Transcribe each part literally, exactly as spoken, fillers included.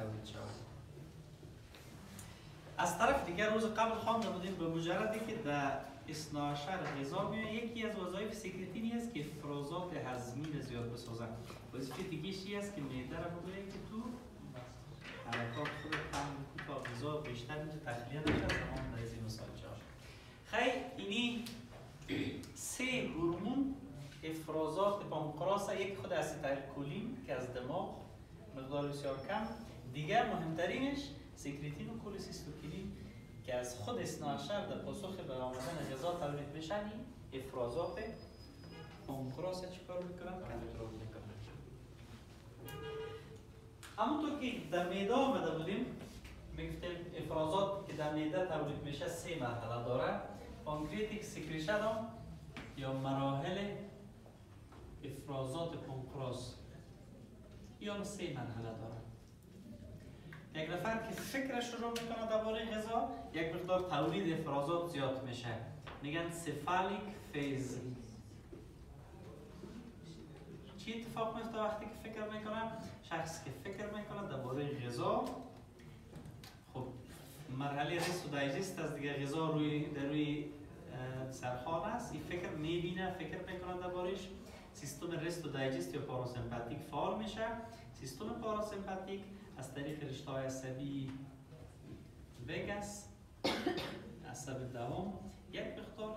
تولید شود. از طرف دیگر روز قبل خوانده بودیم به مجردی که در اثنا عشر غذا میاد، یکی از وظایف سکرتینی است که افرازات هضمی را زیاد بسازد. وظیفه دیگه‌ای است که معده را بگوید که تو حرکات خود کم بکن تا غذا بیشتر میشه تخلیه نشه، زمان در این مثال جاش. خیلی اینی سه هورمون افرازات پانکراس، یک خود اسیتایل کولین که از دماغ مقدار بسیار کم، دیگر مهمترینش سکرتین و کولسیستوکینین که از خود اثنا عشر در پاسخ به آمدن غذا تولید میشن. این افرازات پانکراس چیکار میکنن؟ کنترل میکنن. همونطور که در معده آمده بودیم میگفتیم افرازات که در معده تولید میشه سه مرحله داره. پانکریاتیک سکریشن یا مراحل افرازات پانکراس یا سه مرحله داره. یک نفر که فکرش شروع میکنه درباره غذا، یک مقدار تولید افرازات زیاد میشه، میگن سفالیک فیز. چی اتفاق میفته وقتی که فکر میکنه؟ شخص که فکر میکنه درباره غذا، خب مرحله رست و دایجست از دیگه غذا روی در روی سرخوان است، این فکر میبینه، فکر میکنه دربارش. سیستم رست و دایجست یا پاراسمپاتیک فعال میشه. سیستم پاراسمپاتیک از طریق رشته های عصبی وگاس، عصب دهم، یک مقدار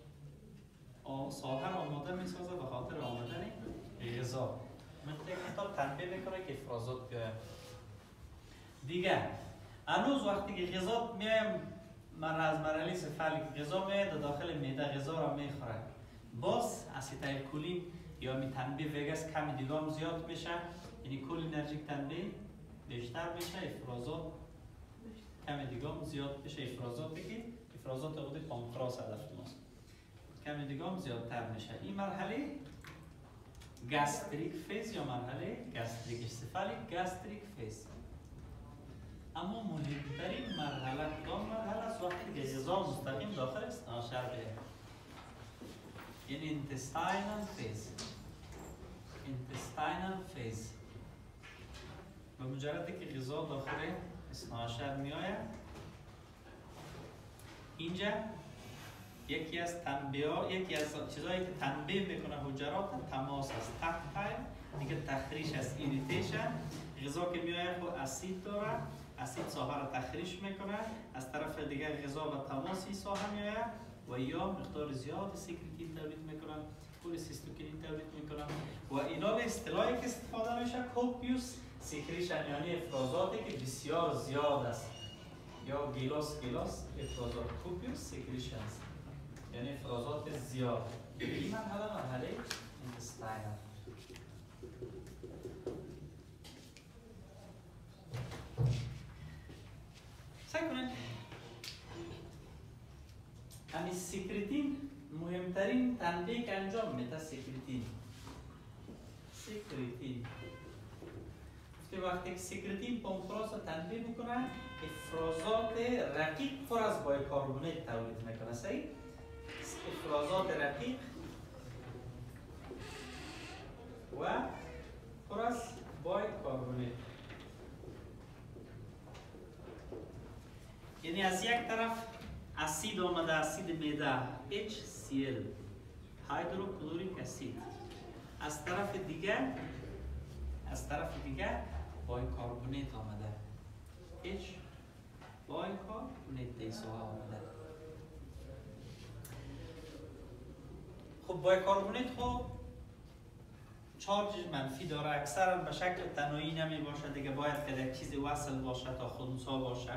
ساحه آماده میسازه به خاطر آمدن غذا. مقدار تنبیه میکنه که افرازات بیاید. دیگه هنوز وقتی که غذا میایم از مرحله سفالیک غذا میاد در داخل معده غذا را میخوره، باز اسیتایل کولین یا می تنبیه وگاس کمی دیگه هم زیاد میشه، یعنی کولینرژیک تنبیه بیشتر میشه، افرازات کمی دیگه هم زیاد میشه. افرازات بگید افرازات خود پانکراس هدف ماست، کمی دیگه هم زیادتر میشه. این مرحله گاستریک فیز یا مرحله گاستریک سفالیک گاستریک فیز. اما مهمترین مرحله کدام مرحله است؟ وقتی که غذا مستقیم داخل اثنا عشر بیاید، یعنی انتستاینال فیز. انتستاینال فیز به مجردی که غذا داخل اثنا عشر میآید، اینجا یکی از تنبیه یکی از چیزهایی که تنبیه میکنه حجرات تماس است، تکتایل، دیگه تخریش است، ایریتیشن. غذا که میآید خود اسید داره، اسید ساحه را تخریش میکنه، از طرف دیگر غذا و تماس این ساحه میآید و یا مقدار زیاد سکرتین تولید میکنن، کولسیستوکینین تولید میکنن و اینا به اصطلاحی که استفاده میشه کوپیوس سکریشن، یعنی افرازاتی که بسیار زیاد است، یا گیلاس گیلاس افرازات. کوپیوس سکریشن یعنی افرازات زیاد. این مرحله مرحله اینتستاینال. سعی کنید همین سکرتین مهمترین تنبیه که انجام میده سکرتین. سکرتین وقتی که سکرتین پانکراس رو تنبیه میکنه، افرازات رقیق پر از بایکاربونات تولید میکنه. صحیح؟ افرازات رقیق و پر از بایکاربونات، یعنی از یک طرف اسید آمده، اسید معده اچ سی ال هیدروکلوریک اسید، از طرف دیگر از طرف دیگر بایکاربونات آمده، H بایکاربونات دیسوها آمده. خب بایکاربونات خب چارج منفی داره، اکثرا به شکل تنهایی نمی باشه دیگه، باید که یک چیزی وصل باشه تا خنثی باشه.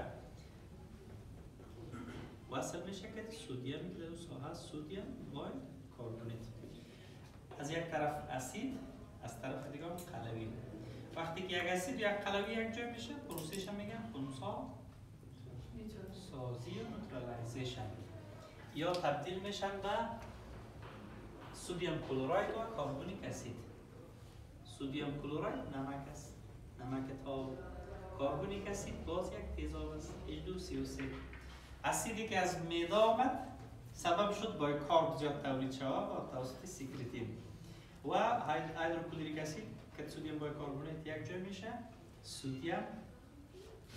وصل میشه که سدیم در ساحه سدیم بایکاربونات، از یک طرف اسید، از طرف دیگه قلوی. وقتی که یک اسید یک قلوی یک جای میشه، پروسش هم میگن خنثی سازی و نوترالایزیشن، یا تبدیل میشن به سدیم کلراید و کربونیک اسید. سدیم کلراید نمک است، نمک تاب. کربونیک اسید باز یک تیزاب است، اچ دو سی او سه. اسیدی که از معده آمد سبب شد بایکارب زیاد تولید شود با توسط سکرتین، و هیدروکلوریک اسید که سدیم بایکاربونات یک جای میشه، سدیم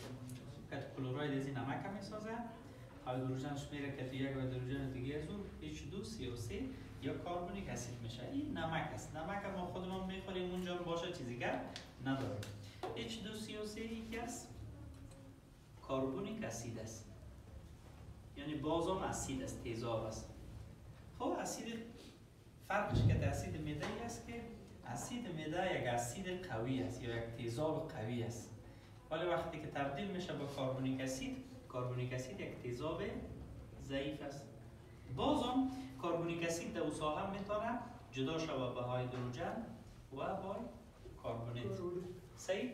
که کلوراید از این نمک هم میسازه. هیدروژنش میره که تو یک هیدروژن دیگه از اون اچ دو سی او سی یا کربونیک اسید میشه. این نمک است. نمک ما خودمون میخوریم اونجا باشه چیزی که نداره. اچ دو سی او سی یکی از کربونیک اسید است. یعنی بازم اسید است، تیزاب است. خب اسید فرقش که اسید معده است که اسید معده یک اسید قوی است یا یک تیزاب قوی است. ولی وقتی که تبدیل میشه با کربونیک اسید، کربونیک اسید یک تیزاب ضعیف است. بازم کربونیک اسید در ساحه میتونه جدا شود به هیدروژن و با کربونیت. صحیح؟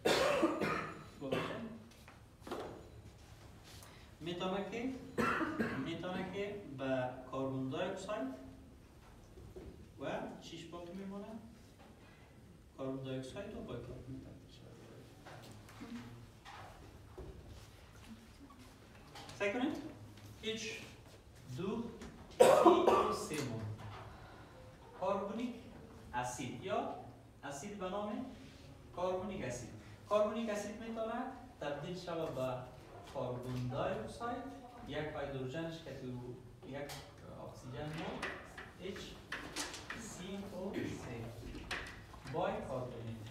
میتونه که میتونه که به کربن دی اکساید و چیش باقی میمونه؟ کربن دی اکساید و با کربونیت. سعی کنید اچ دو سی او کربونیک اسید یا اسید به نام کربونیک اسید. کربونیک اسید میتونه تبدیل شود به کربن دی اکساید، یک هیدروژنش که تو یک اکسیژن ما اچ سی او سی با کربونیت.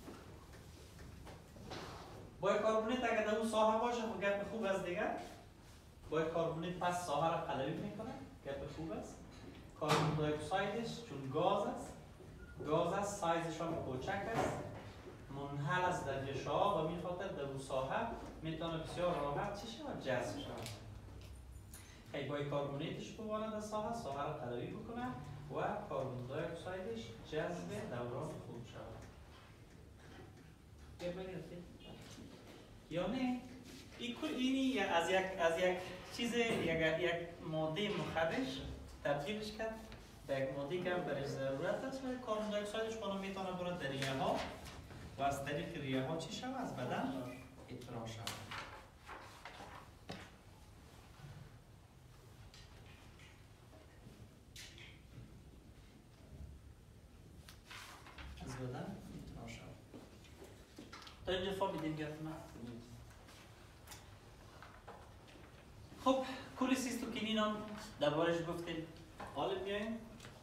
با کربونیت اگر در اون ساحه باشه خب گپ خوب است دیگه. با کربونیت پس ساحه را قلوی میکنه، گپ خوب است. کربن دی اکسایدش چون گاز است، گاز است، سایزش هم کوچک است، منحل است در غشاء و می خاطر در اون ساحه میتونه بسیار راحت چی شود؟ جذب شود. خیلی با کربونیتش بوانه در ساحه، ساحه را قلوی بکنه و کربن دی اکسایدش جذب دوران خوب شود. یا نه؟ این کل اینی از یک از یک چیز یک یک ماده مخرج تبدیلش کرد به یک ماده که برای ضرورت است و کربن دی اکسایدش بالا میتونه برد در ریه ها و از طریق ریه ها چی شود؟ از بدن اطلاع شود. از بدن اطلاع شود. تا اینجا فهمیدیم گفتم. خب کولیسیستوکینین هم دربارش گفتیم. حالا بیایم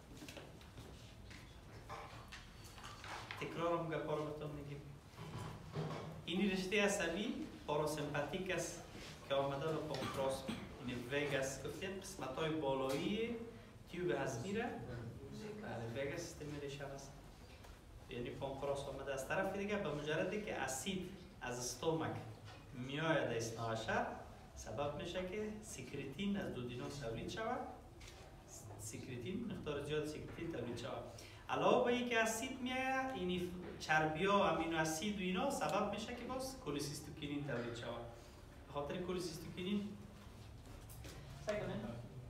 تکرار هم گپا رو بهتون میگیم. این رشته عصبی پاراسمپاتیک است که آمده به پانکراس، این وگاس گفتیم قسمت های بالایی تیوب هضمی را بله وگاس سیستم ریشه است. یعنی پانکراس آمده از طرف دیگه به مجردی که اسید از استومک میآید اثنا عشر سبب میشه که سیکریتین از دودینان تولید شود. سیکریتین مقدار زیاد سیکریتین تولید شود. علاوه بر اینکه اسید میآید، این چربی‌ها، امینو اسید و اینا سبب میشه که باز کولیسیستوکینین تولید شود. به خاطر کولیسیستوکینین سعی کنید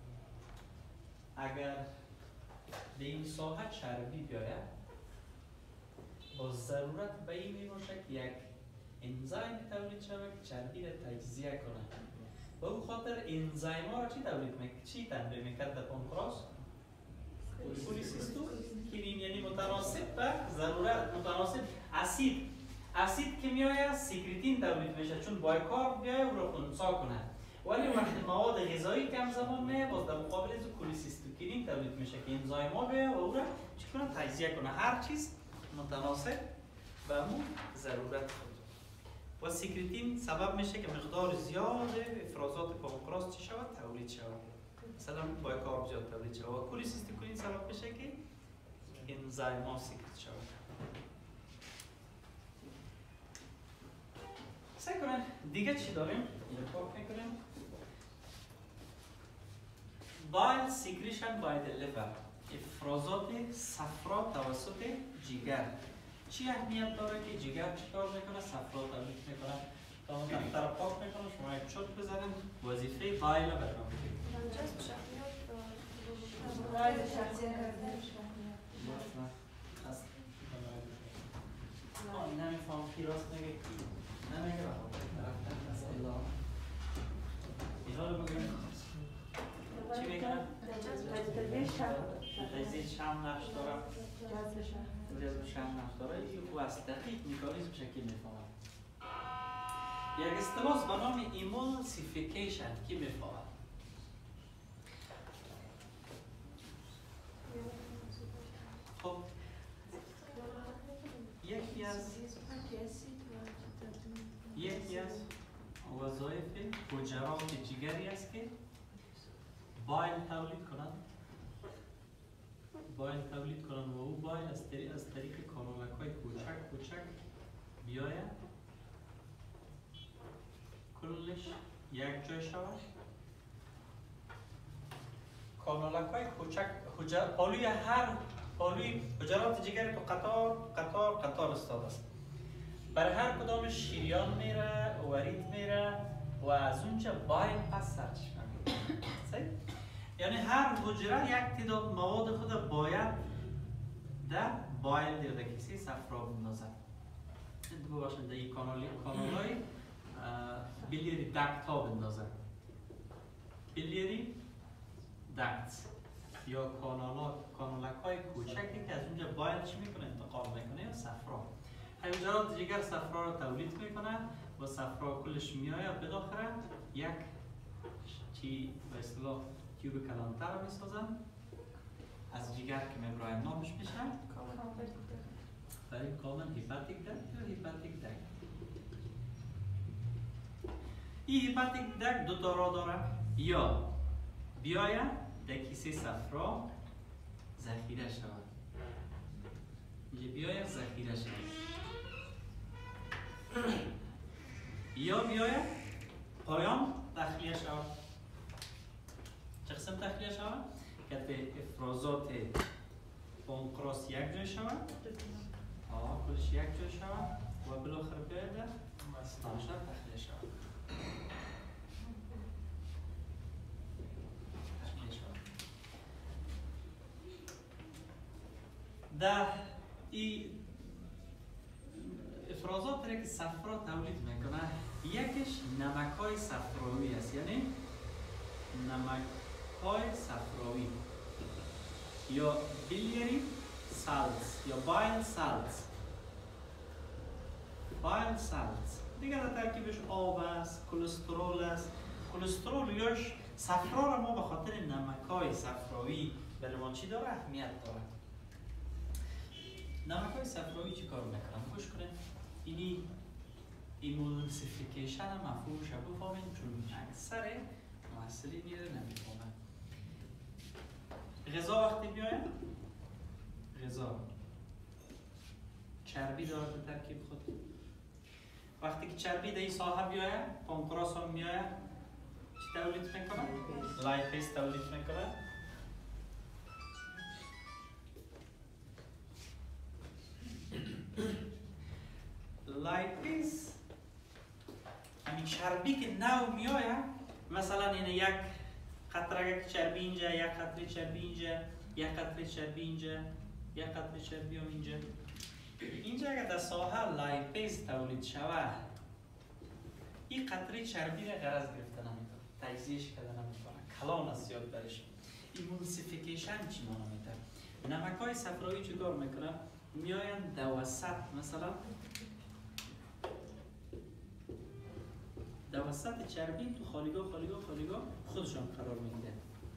اگر به این ساحه چربی بیاید، با ضرورت به این میباشه که یک انزیم تولید شود که چربی را تجزیه کنه. به اون خاطر انزیم ها را چی تولید میکنه؟ چی تنبیه میکرد در پانکراس؟ کولیسیستوکینین، یعنی متناسب به ضرورت، متناسب اسید. اسید که میآید سیکریتین تولید میشه چون بایکارب بیاید او را خنثی کنه. ولی وقتی مواد غذایی کم زمان میآید باز در مقابل از کولیسیستوکینین تولید میشه که انزیم ها بیاید و او را چی کنه؟ تجزیه کنه. هر چیز متناسب به اون ضرورت خود. و سیکریتین سبب میشه که مقدار زیاد افرازات پانکراس چی شود؟ تولید شود. مثلا بایکارب زیاد تولید شود. و کولیسیستوکینین سبب میشه که انزیم ها سیکریت شود. سعی کنن دیگه چی داریم؟ یه پاک میکنیم. Bile secretion by the liver. افرازات صفرا توسط جگر. چی اهمیت داره که جگر چیکار میکنه؟ صفرا تولید میکنه. تا اون دفتر پاک میکنه شما یک چوت بزنید وظیفه بایل رو برنامه کنید. نمیفهم کی راست میگه کی نمیگه اینا رو بگیم چی میگن؟ تجزیه شم نقش دارم جذب شم نقش داره. این خوب است دقیق میکانیزم شکل میفهمم. یک اصطلاح به نام ایمولسیفیکیشن کی میفهمه؟ خب یکی از یکی از وظایف حجرات جگری است که بایل تولید کنند بایل تولید کنند و او بایل از طریق از طریق کانالک های کوچک کوچک بیاید کلش یک جای شود. کانالک های کوچک حجر پالوی هر پالوی حجرات جگر تو قطار قطار قطار استاد است. بر هر کدامش شریان میره، ورید میره و از اونجا بایل پس سرچشمه میره. یعنی هر حجره یک تعداد مواد خود باید در بایل یا در کسی صفرا بندازد. انتو بباشند در این کانالی کانالای بیلیری دکت ها بندازد. بیلیری دکت یا کانال کانالک های کوچکی که از اونجا بایل چی میکنه؟ انتقال میکنه یا صفرا. حجرات جگر صفرا رو تولید میکنه و صفرا کلش میآید به داخل یک چی به اصطلاح تیوب کلانتر رو میسازن از جگر که میبراید نامش میشه برای کامل هیپاتیک دکت یا هیپاتیک دکت. این هیپاتیک دکت دو تا راه داره، یا بیاید در کیسه صفرا ذخیره شود یا بیاید ذخیره شود یا بیاید پایان تخلیه شود. چه قسم تخلیه شود؟ که به افرازات پانکراس یک جای شود آه کلش یک جای شود و بالاخره بیاید مستانشر تخلیه شود. در این افرازات را که صفرا تولید میکنه یکیش نمک های صفراوی است، یعنی نمک های صفراوی یا بیلیری سالتس یا بایل سالتس. بایل سالتس دیگر در ترکیبش آب است، کلسترول است. کلسترول یاش صفرا را ما به خاطر نمک های صفراوی برای ما چی داره؟ اهمیت داره. نمک های صفراوی چی کار میکنن؟ گوش کنید. اینی ایمولسیفیکیشن مفهومش رو بفهمین چون اکثر محصلین میره نمیفهمن. غذا وقتی بیاید غذا چربی داره در ترکیب خود. وقتی که چربی در این ساحه بیاید پانکراس هم میاید چی تولید میکنه؟ لایپیز تولید میکنه. لایپیز همین چربی که نو میآید، مثلا این یک قطره چربی اینجا، یک قطره چربی اینجا، یک قطره چربی اینجا، یک قطره چربی هم اینجا. اینجا اگر در ساحه لایپیز تولید شود این قطره چربی را غرض گرفته نمیکنه، تجزیهش کرده نمیکنه، کلان است یاد برش. ایمولسیفیکیشن چی معنی میده؟ نمک های صفراوی چی کار میکنه؟ میآیند در وسط، مثلا در وسط چربی تو خالیگاه خالیگاه خالیگاه خودشان قرار میگیره.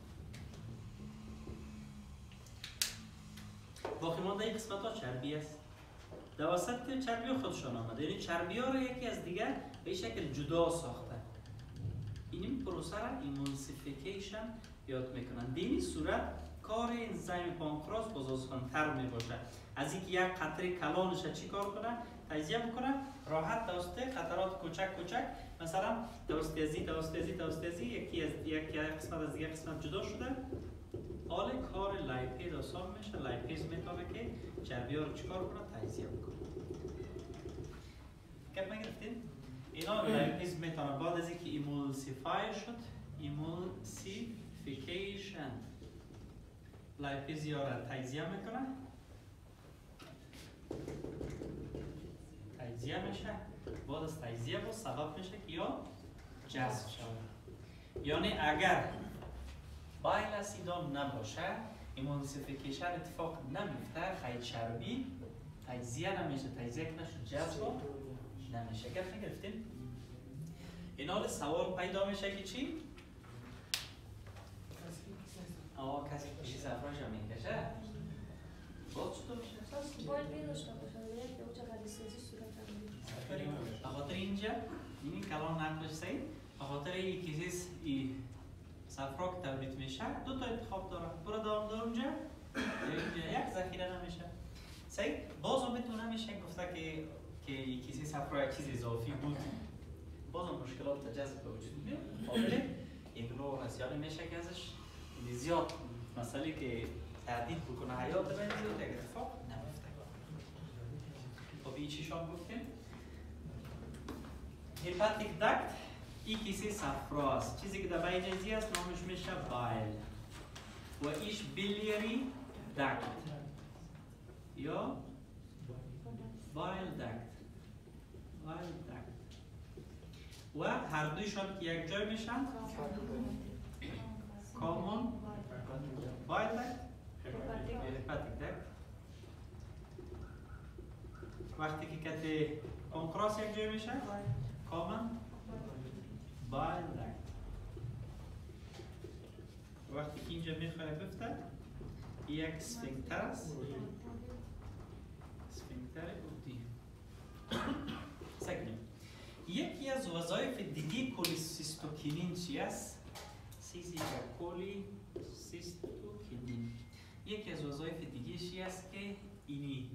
باقی مانده این قسمت ها چربی است. در وسط چربی ها خودشان آمده، یعنی چربی ها رو یکی از دیگر به شکل جدا ساخته. این پروسه را ایمولسیفیکیشن یاد میکنن. در این صورت کار انزیم پانکراس بازآسان‌تر می باشه. از اینکه یک قطره کلانش چی کار کنه؟ تجزیه بکنه، راحت توسط قطرات کوچک کوچک، مثلا توسط ازی توسط ازی توسط ازی یکی از یک قسمت از دیگر قسمت جدا شده. حال کار لایپیز آسان میشه. لایپیز میتونه که چربی ها رو چیکار کنه؟ تجزیه بکنه. گپ نگرفتین؟ اینا لایپیز میتونه بعد از اینکه ایمولسیفای شد، ایمولسیفیکیشن لایپیز ها را تجزیه میکنه. تجزیه میشه، بعد از تجزیه با سبب میشه که یا جذب شود. یعنی اگر بایل اسیدان نباشه ایمولسیفیکیشن اتفاق نمیفته، خیلی چربی تجزیه نمیشه، تجزیه نشه جذب نمیشه. گرفت نگرفتین؟ این حال سوال پیدا میشه که چی؟ آه کسی کشی سفراش هم میکشه؟ باز چطور میشه؟ باید بیداشته باشه که او چقدر سازی صورت هم میشه. بخاطر اینجا این کلام نقلش سید بخاطر این کیزیس ای صفرا که تولید میشه دو تا انتخاب داره برو دام دار اونجا اینجا یک ذخیره نمیشه سید باز هم میتونه میشه گفته که که کیزی صفرا یک چیز اضافی بود باز هم مشکلات تجزب به وجود میاد قابل ایگنور هست یعنی میشه که ازش زیاد مسئله که تهدید بکنه حیات بین زیاد یک اتفاق نمیفته خب این چی شام گفتیم؟ هپاتیک دکت ای کسی صفرا است چیزی که در بیجازی است نامش میشه بایل و ایش بیلیری دکت یا بایل دکت بایل دکت و هر دویشان که یک جای میشن کامون بایل دکت هپاتیک دکت وقتی که کت پانکراس یک جای میشه کامن بایل دکت وقتی که اینجا میخواه بفته یک اسفنکتر است اسفنکتر اوتی سکنیم یکی از وظایف دیگه کولیسیستوکینین چی است؟ سیزی کولیسیستوکینین یکی از وظایف دیگه چی است که اینی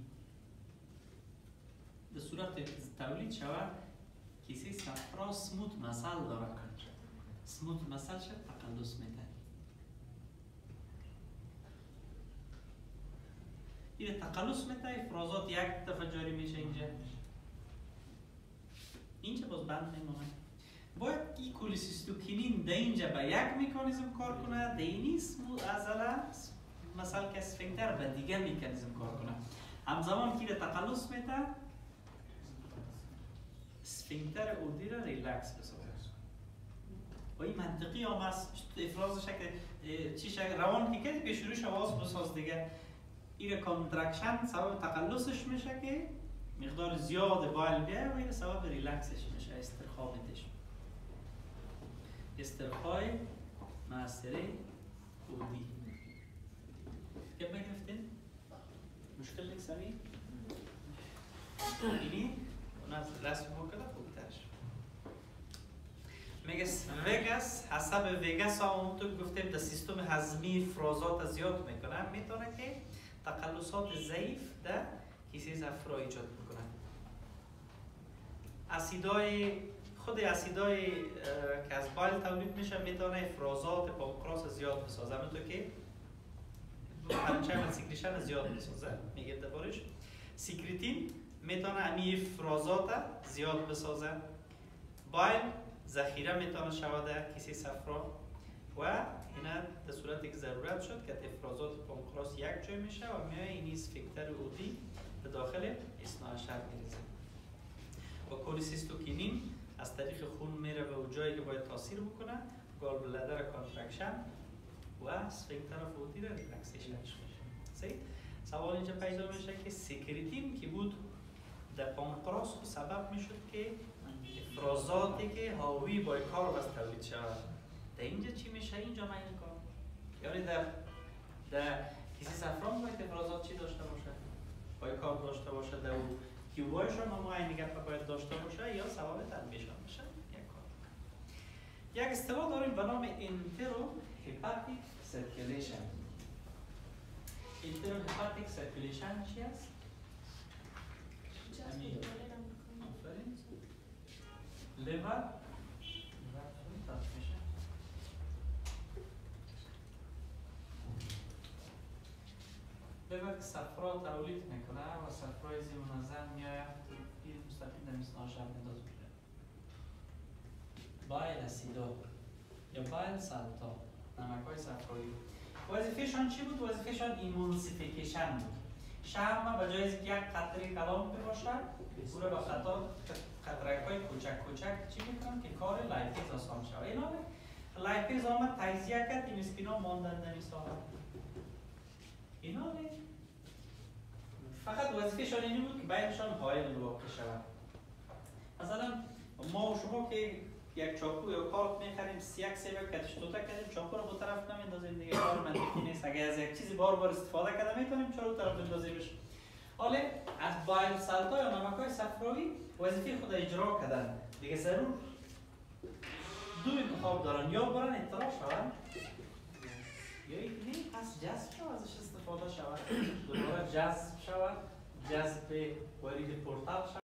به صورت تولید شود کسی صفرا سموت مسل داره کنه سموت مسل شد تقلص میده این تقلص میده افرازات یک دفعه جاری میشه اینجا اینجا باز بند میمونه باید این کولیسیستوکینین در اینجا به یک مکانیزم کار کنه در اینی سموت ازاله مثلا که اسفنکتر به دیگه مکانیزم کار کنه همزمان که تقلص میده اسفنکتر اودی را ریلکس بسازه و این منطقی هم هست افرازش که چی شکل روان که که به شروعش آواز بساز دیگه این کانترکشن سبب تقلصش میشه که مقدار زیاد بایل بیه و این سبب ریلکسش میشه استرخاء میدش استرخاء معصره اودی که بگرفتین؟ مشکل نیست سمی؟ اینی از رسم بکنه خوبترش میگه وگاس حسب وگاس هم تو گفتیم در سیستم هضمی افرازات زیاد میکنه میتونه که تقلصات ضعیف در کیسه صفرا ایجاد میکنه اسیدای خود اسیدای که از بایل تولید میشه میتونه افرازات پانکراس زیاد بسازه همونطور که پنچه سیکریشن زیاد بسازه میگه دربارش سیکریتین میتونه امی افرازات زیاد بسازه بایل ذخیره میتونه شود در کیسه صفرا و اینا در صورتی که ضرورت شد که افرازات پانکراس یک جای میشه و میای این اسفنکتر اودی به داخل اثنا عشر میریزه و کولیسیستوکینین از طریق خون میره به اون جایی که باید تاثیر بکنه گال بلادر کانترکشن و اسفنکتر اودی را ریلکسیشنش میشه صحیح سوال اینجا پیدا میشه که سیکریتین که بود در پانکراس سبب میشد که افرازاتی که حاوی با کار بس تولید شود در اینجا چی میشه اینجا من این کار یعنی در در کسی صفران باید افرازات چی داشته باشه باید کار داشته باشه در او کیوبایشان هم این گپ باید داشته باشه یا سبب تنبیشان باشه یک کار یک اصطلاح داریم به نام انترو هپاتیک سرکولیشن انترو هپاتیک سرکولیشن چی است؟ لیور لیور که صفرا تولید میکنه و صفرای زی منظم میاید این مستقیم در اثنا عشر مینداز میشه بایل اسیدا یا بایل سالتا نمک های صفرایی وظیفهشان چی بود؟ وظیفهشان ایمونسیفیکیشن بود شرم به جای یک قطره کلام باشد او را به خطا قطرک های کوچک کوچک چی میکنن که کار لایپیز آسان شود اینا لایپیز آمد تجزیه کرد این اسپینا ماندن در این ساحه اینا فقط وظیفهشان اینی بود که بینشان حائل واقع شود مثلا ما و شما که یک چاقو یا کارت میخریم یک سیب کتش توتا کردیم چاقو رو به طرف نمیندازیم دیگه کار منطقی نیست. اگه از یک چیزی بار بار استفاده کرده میتونیم چرا طرف بندازیمش. حالا از بایل سالتا یا نمک‌های صفراوی وظیفه خود اجرا کردن دیگه ضرور دو انتخاب دارن، یا برن اطلاع شون یا یک نه پس جذب شود ازش استفاده شود دوباره جذب شود جذب وارد پورتال شود